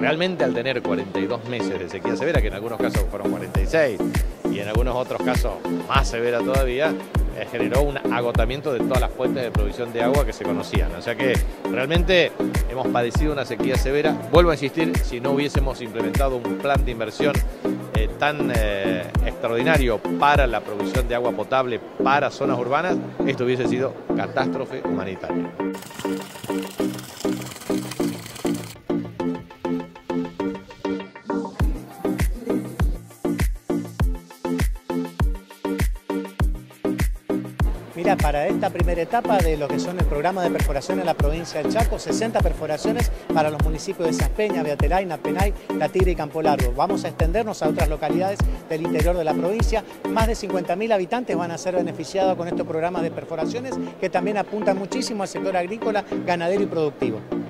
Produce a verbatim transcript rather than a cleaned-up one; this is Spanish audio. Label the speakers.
Speaker 1: realmente al tener cuarenta y dos meses de sequía severa, que en algunos casos fueron cuarenta y seis y en algunos otros casos más severa todavía, eh, generó un agotamiento de todas las fuentes de provisión de agua que se conocían. O sea que realmente hemos padecido una sequía severa. Vuelvo a insistir, si no hubiésemos implementado un plan de inversión eh, tan eh, extraordinario para la provisión de agua potable para zonas urbanas, esto hubiese sido catástrofe humanitaria.
Speaker 2: Mira, para esta primera etapa de lo que son el programa de perforación en la provincia del Chaco, sesenta perforaciones para los municipios de Saspeña, Beateray, Napenay, La Tigre y Campo Largo. Vamos a extendernos a otras localidades del interior de la provincia. Más de cincuenta mil habitantes van a ser beneficiados con estos programas de perforaciones que también apuntan muchísimo al sector agrícola, ganadero y productivo.